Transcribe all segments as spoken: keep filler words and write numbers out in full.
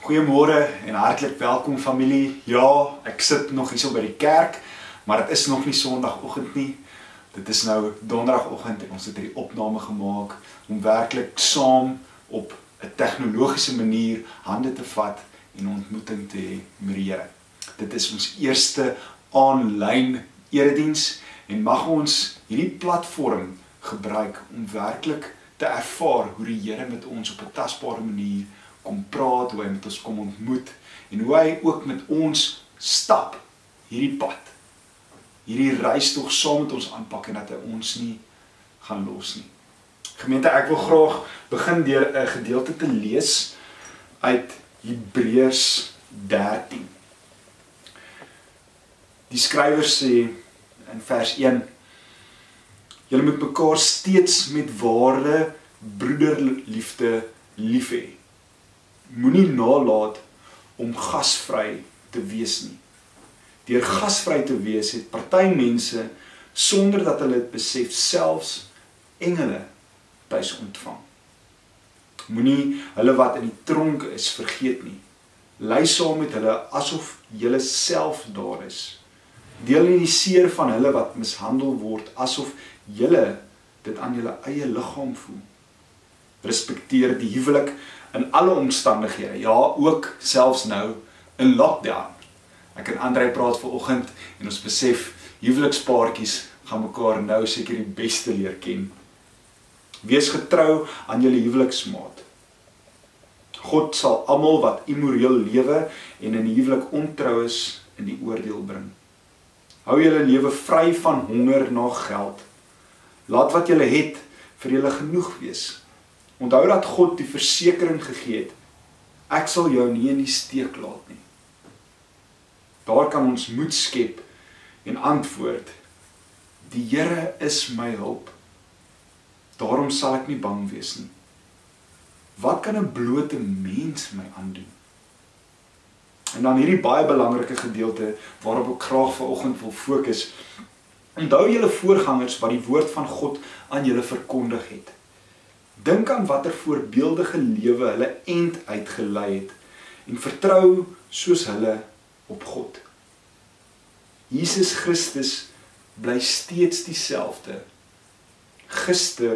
Goeiemôre en hartlik welkom familie. Ja, ek sit nog hier so by die kerk, maar dit is nog nie Sondagoggend nie. Dit is nou Donderdagoggend en ons het hierdie opname gemaak om werklik saam op 'n tegnologiese manier hande te vat en 'n ontmoeting te hê met die Here. Dit is ons eerste aanlyn erediens en mag ons hierdie platform gebruik om werklik te ervaar hoe die Here met ons op 'n tasbare manier kom praat, hoe hy met ons kom ontmoet en hoe hy ook met ons stap hierdie pad, hierdie reis tog saam met ons aanpak en dat hy ons nie gaan los nie. Gemeente, ek wil graag begin deur 'n gedeelte te lees uit Hebreërs dertien. Die skrywer sê in vers een: julle moet mekaar steeds met ware broederliefde lief hê. Moenie nalat om gasvry te wees nie. Deur gasvry te wees het party mense, sonder dat hulle dit besef, selfs engele tuis ontvang. Moenie hulle wat in die tronk is vergeet nie. Ly saam met hulle asof julle self daar is. Deel in die seer van hulle wat mishandel word, asof julle dit aan julle eie liggaam voel. Respekteer die huwelik in alle omstandighede, ja, ook selfs nou in lockdown. Ek en Andrei praat vanoggend en ons besef, huwelikspaartjies gaan mekaar nou seker die beste leer ken. Wees getrou aan julle huweliksmaat. God sal almal wat immoreel lewe en in die huwelik ontrou is, in die oordeel bring. Hou julle lewe vry van honger na geld. Laat wat julle het vir julle genoeg wees. Onthou dat God die versekering gegee het, ek sal jou nie in die steek laat nie. Daar kan ons moed skep en antwoord, die Here is my hulp. Daarom sal ek nie bang wees nie. Wat kan 'n blote mens my aandoen? En dan hierdie baie belangrike gedeelte waarop ek graag vanoggend wil fokus. Onthou julle voorgangers wat die woord van God aan julle verkondig het. Dink aan watter voorbeeldige lewe hulle end uitgelei het en vertrou soos hulle op God. Jesus Christus bly steeds dieselfde, gister,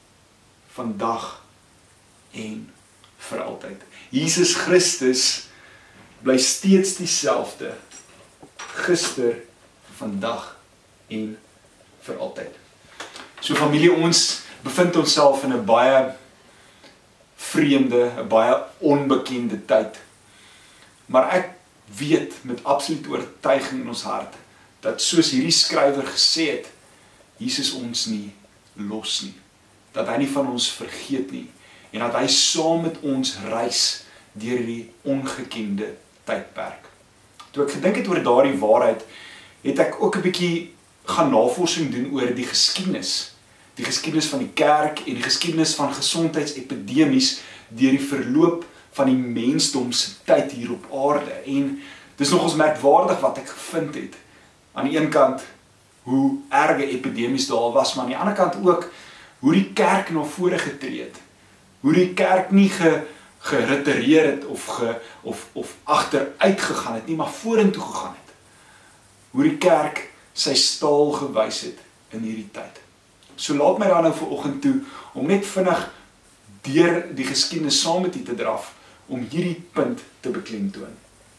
vandag en vir altyd. Jesus Christus bly steeds dieselfde, gister, vandag en vir altyd. So familie, ons bevind onsself in 'n baie vreemde, 'n baie onbekende tyd. Maar ek weet met absolute oortuiging in ons hart, dat soos hierdie skrywer gesê het, Jesus ons nie los nie. Dat hy nie van ons vergeet nie. En dat hy saam met ons reis deur die ongekende tydperk. Toe ek gedink het oor daardie waarheid, het ek ook 'n bietjie gaan navorsing doen oor die geskiedenis. Die geskiedenis van die kerk en die geskiedenis van gesondheidsepidemies deur die verloop van die mensdom se tyd hier op aarde. En dis nogals merkwaardig wat ek gevind het. Aan die een kant hoe erge epidemies daar was, maar aan die ander kant ook hoe die kerk na vore getree het. Hoe die kerk nie ge, geretireer het of, ge, of, of agteruit gegaan het nie, maar vorentoe gegaan het. Hoe die kerk sy staal gewys het in hierdie tyd. So laat my dan nou vanoggend toe om net vinnig deur die geskiedenis saam met u te draf om hierdie punt te beklemtoon.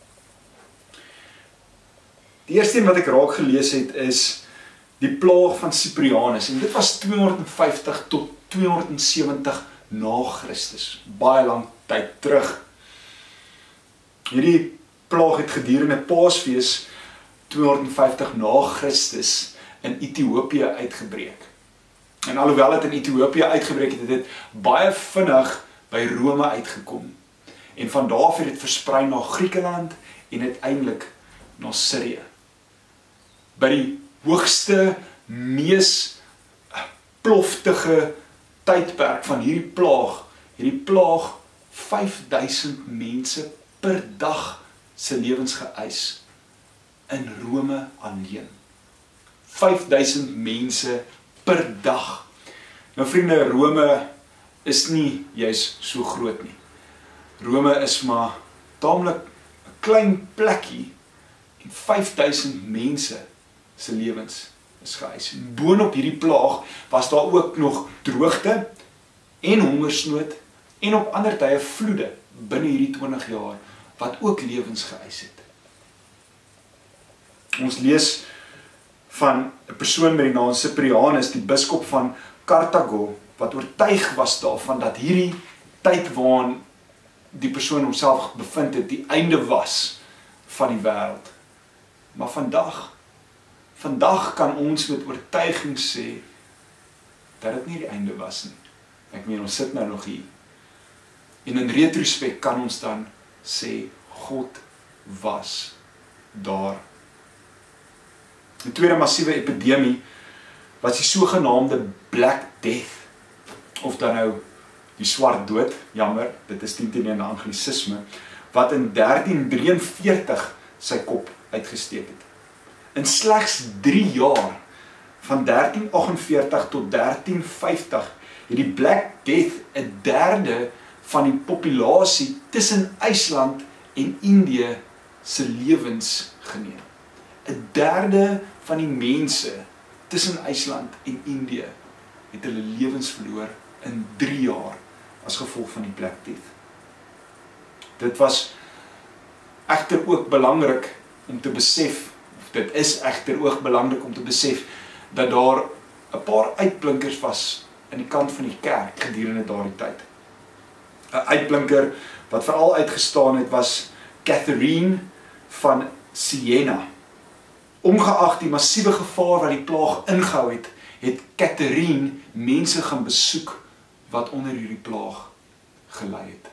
Die eerste een wat ek raak gelees het is die plaag van Cyprianus en dit was tweehonderdvyftig tot tweehonderdsewentig na Christus, baie lang tyd terug. Hierdie plaag het gedurende Paasfees tweehonderdvyftig na Christus in Ethiopië uitgebreek. En alhoewel het in Ethiopië uitgebreek het, het dit baie vinnig by Rome uitgekom. En van daar af het dit versprei na Griekeland en uiteindelik na Sirië. By die hoogste, mees ploftige tydperk van hierdie plaag, hierdie plaag vyfduisend mense per dag se lewens geëis in Rome alleen. vyfduisend mense per dag. Nou vriende, Rome is nie juis so groot nie. Rome is maar taamlik 'n klein plekkie en vyf duisend mense se lewens is geëis. Boonop hierdie plaag was daar ook nog droogte en hongersnood en op ander tye vloede binne hierdie twintig jaar wat ook lewens geëis het. Ons lees van 'n persoon met die naam Cyprianus, die biskop van Karthago, wat oortuig was daarvan dat hierdie tyd waarin die persoon homself bevind het, die einde was van die wêreld. Maar vandag, vandag kan ons met oortuiging sê dat dit nie die einde was nie. Ek meen, ons sit nou nog hier. En in retrospek kan ons dan sê, God was daar. Die tweede massiewe epidemie was die sogenaamde Black Death, of dan nou die swart dood, jammer, dit is nie teen 'n anglisisme, wat in dertien drieënveertig sy kop uitgesteek het. In slegs drie jaar, van dertien agt en veertig tot dertien vyftig, het die Black Death 'n derde van die populasie tussen IJsland en Indië se lewens geneem. 'n Derde van die mense tussen IJsland en Indië het hulle lewens verloor in drie jaar as gevolg van die Black Death. Dit was egter ook belangrik om te besef, of dit is egter ook belangrik om te besef, dat daar 'n paar uitblinkers was in die kant van die kerk gedurende daardie tyd. 'n Uitblinker wat veral uitgestaan het was Catherine van Siena. Ongeag die massiewe gevaar wat die plaag ingehou het, het Catherine mense gaan besoek wat onder hierdie plaag gelei het.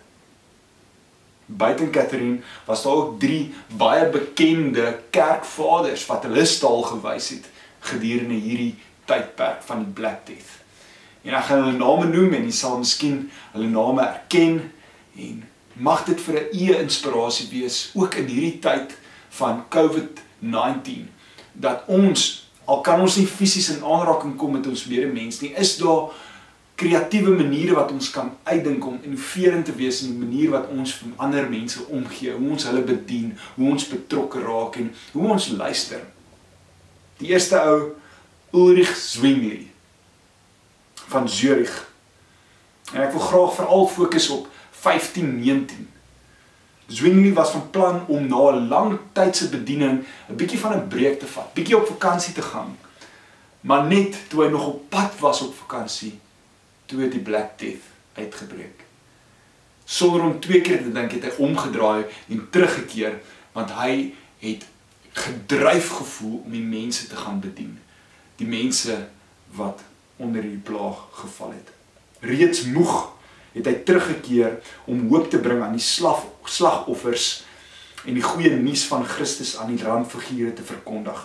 Buiten Catherine was daar ook drie baie bekende kerkvaders wat hulle staal gewys het gedurende hierdie tydperk van die Black Death. En ek gaan hulle name noem en jy sal miskien hulle name erken en mag dit vir 'n eeu inspirasie wees ook in hierdie tyd van COVID negentien, dat ons, al kan ons nie fisies in aanraking kom met ons medemens nie, is daar kreatiewe maniere wat ons kan uitdink om innoverend te wees in die manier wat ons van ander mense omgee, hoe ons hulle bedien, hoe ons betrokke raak en hoe ons luister. Die eerste ou, Ulrich Zwingli van Zurich. En ek wil graag veral fokus op vyftien negentien. Zwingli was van plan om na 'n lang tydse bediening 'n bietjie van 'n breek te vat, bietjie op vakansie te gaan. Maar net toe hy nog op pad was op vakansie, toe het die Black Death uitgebreek. Sonder om twee keer te dink het hy omgedraai en teruggekeer, want hy het gedryf gevoel om die mense te gaan bedien. Die mense wat onder die plaag geval het. Reeds moeg het hy teruggekeer om hoop te bring aan die slag, slagoffers en die goeie nuus van Christus aan die randfigure te verkondig.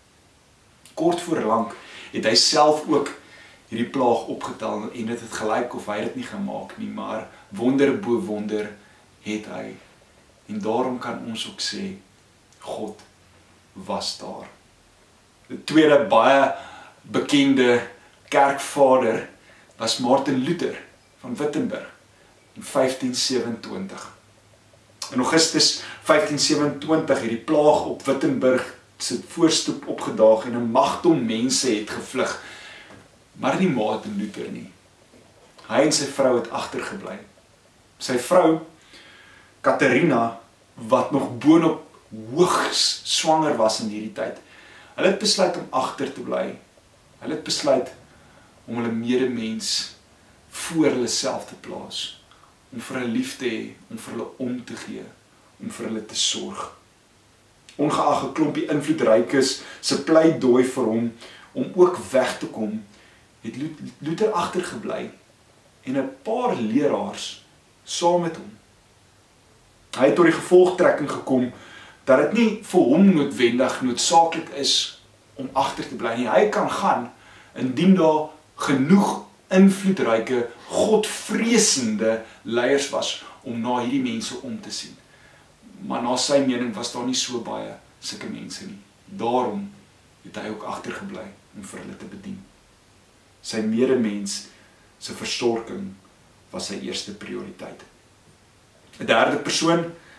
Kort voor lank het hy self ook hierdie plaag opgetel en dit het gelyk of hy dit nie gemaak nie, maar wonder bo wonder het hy. En daarom kan ons ook sê, God was daar. Die tweede baie bekende kerkvader was Martin Luther van Wittenberg in vyftien sewenentwintig. In Augustus vyftien sewenentwintig het die plaag op Wittenberg se voorstoep opgedaag en 'n magdom mense het gevlug, maar nie Martin Luther nie. Hy en sy vrou het agtergebly. Sy vrou, Katharina, wat nog boonop hoogs swanger was in hierdie tyd, hulle het besluit om agter te bly. Hulle het besluit om hulle medemens voor hulle self te plaas, om vir hulle lief te hê, om vir hulle om te gee, om vir hulle te sorg. Ongeag 'n klompie invloedrykes se pleidooi vir hom om ook weg te kom, het Luther agtergebly en 'n paar leraars saam met hom. Hy het tot die gevolgtrekking gekom dat dit nie vir hom noodwendig noodsaaklik is om agter te bly nie. Hy kan gaan indien daar genoeg invloedryke, godvreesende leiers was om na hierdie mense om te sien. Maar na sy mening was daar nie so baie sulke mense nie. Daarom het hy ook agtergebly om vir hulle te bedien. Sy medemens se versorging was sy eerste prioriteit. 'n Derde persoon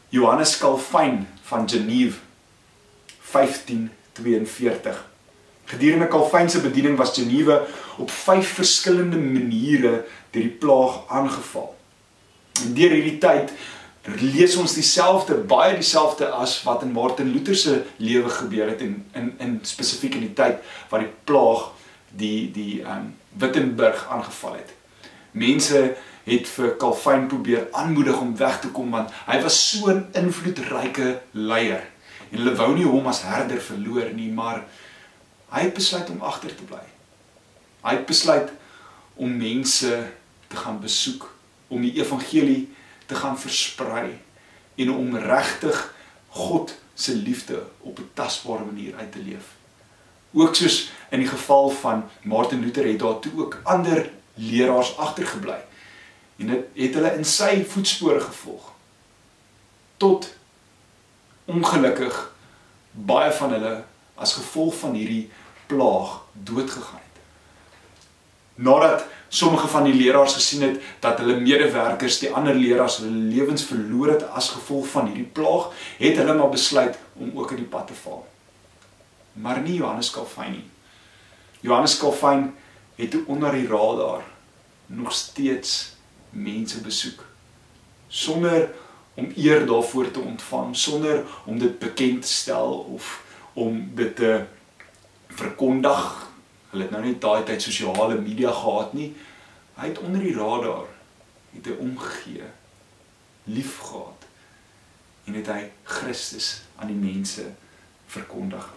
Johannes Calvijn van Geneve, vyftien tweeënveertig. Gedurende Calvijn se bediening was Geneve op vyf verskillende maniere deur die plaag aangeval. En deur hierdie tyd lees ons dieselfde, baie dieselfde as wat in Martin Luther se lewe gebeur het in, in, in spesifiek in die tyd waar die plaag die, die um, Wittenberg aangeval het. Mense het vir Calvijn probeer aanmoedig om weg te kom, want hy was so 'n invloedryke leier. En hulle wou nie hom as herder verloor nie, maar hy het besluit om agter te bly. Hy het besluit om mense te gaan besoek, om die evangelie te gaan versprei en om regtig God se liefde op 'n tasbare manier uit te leef. Ook soos in die geval van Martin Luther het daar toe ook ander leraars agtergebly. En dit het hulle in sy voetspore gevolg. Tot ongelukkig baie van hulle as gevolg van hierdie plaag doodgegaan het. Nadat sommige van die leraars gesien het dat hulle medewerkers, die ander leraars, hulle lewens verloor het as gevolg van hierdie plaag, het hulle maar besluit om ook in die pad te val. Maar nie Johannes Calvijn nie. Johannes Calvijn het onder die radar nog steeds mense besoek, sonder om eer daarvoor te ontvang, sonder om dit bekend te stel of om dit te verkondig. Hulle het nou nie daai tyd sosiale media gehad nie. Hy het onder die radar, het hy omgegee, lief gehad, en het hy Christus aan die mense verkondig.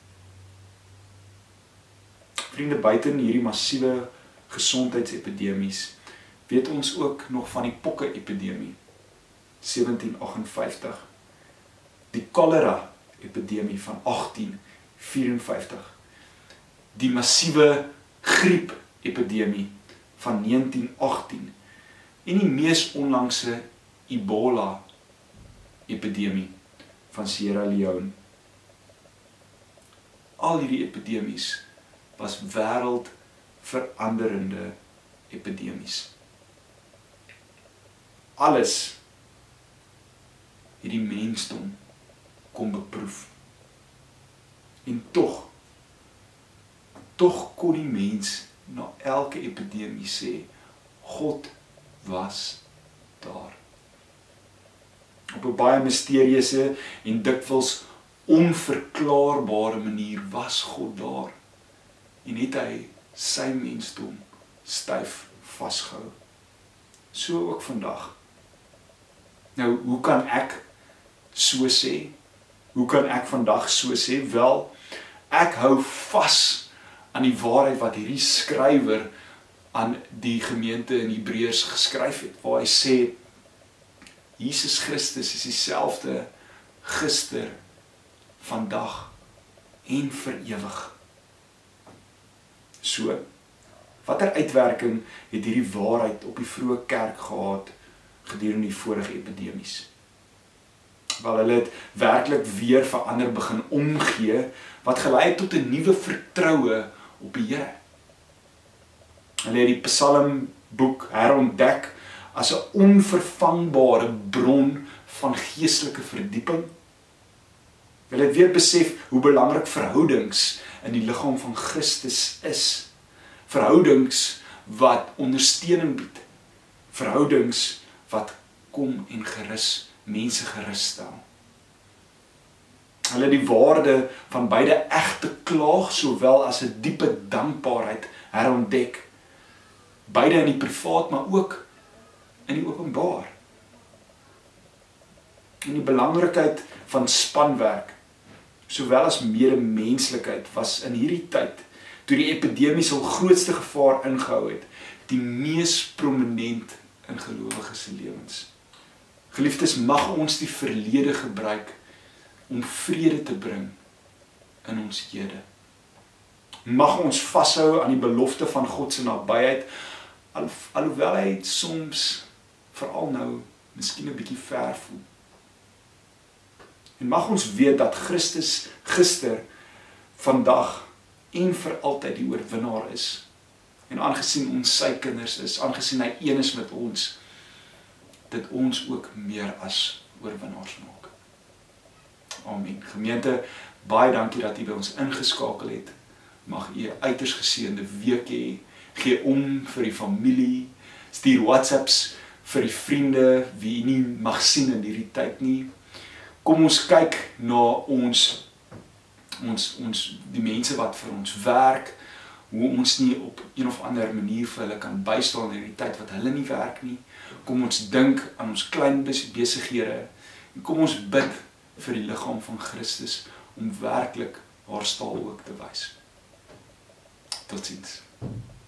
Vriende, buiten hierdie massiewe gesondheidsepidemies, weet ons ook nog van die pokke-epidemie, sewentien vyftig, die cholera-epidemie van agtien vyfenvyftig, die massiewe griep-epidemie van negentien agtien en die mees onlangse Ebola-epidemie van Sierra Leone. Al hierdie epidemies was wêreldveranderende epidemies. Alles het die mensdom kom beproef. En tog, tog kon die mens na elke epidemie sê, God was daar. Op 'n baie misterieuse en dikwels onverklaarbare manier was God daar. En het hy sy mensdom styf vasgehou. So ook vandag. Nou, hoe kan ek so sê? Hoe kan ek vandag so sê? Wel, ek hou vas aan die waarheid wat hierdie skrywer aan die gemeente in Hebreërs geskryf het, waar hy sê, Jesus Christus is dieselfde gister, vandag en vir ewig. So, watter uitwerking het hierdie waarheid op die vroeë kerk gehad gedurende die vorige epidemies? Wel, hulle het werklik weer verander begin omgee, wat gelei het tot 'n nuwe vertroue op die Here. Hulle het die Psalmboek herontdek as 'n onvervangbare bron van geestelike verdieping. Hulle het weer besef hoe belangrik verhoudings in die liggaam van Christus is. Verhoudings wat ondersteuning bied. Verhoudings wat kom en gerus mense gerus stel. Hulle het die waarde van beide egte klaag sowel as 'n diepe dankbaarheid herontdek. Beide in die privaat, maar ook in die openbaar. En die belangrikheid van spanwerk, sowel as medemenslikheid, was in hierdie tyd, toe die epidemies al grootste gevaar ingehou het, die mees prominent in gelowiges se lewens. Geliefdes, mag ons die verlede gebruik om vrede te bring in ons hede. Mag ons vashou aan die belofte van God se nabyheid, al, alhoewel hy soms, veral nou, miskien 'n bietjie ver voel. En mag ons weet dat Christus gister, vandag en vir altyd die oorwinnaar is. En aangesien ons sy kinders is, aangesien hy een is met ons, dit ons ook meer as oorwinnaars maak. Amen. Gemeente, baie dankie dat u by ons ingeskakel het. Mag u 'n uiters geseënde week hê. Gee om vir die familie. Stuur WhatsApps vir die vriende wie u nie mag sien in hierdie tyd nie. Kom ons kyk na ons ons ons die mense wat vir ons werk, hoe ons nie op een of ander manier vir hulle kan bystaan in die tyd wat hulle nie werk nie. Kom ons dink aan ons klein besighede en kom ons bid vir die liggaam van Christus om werklik haar staal ook te wys. Totsiens.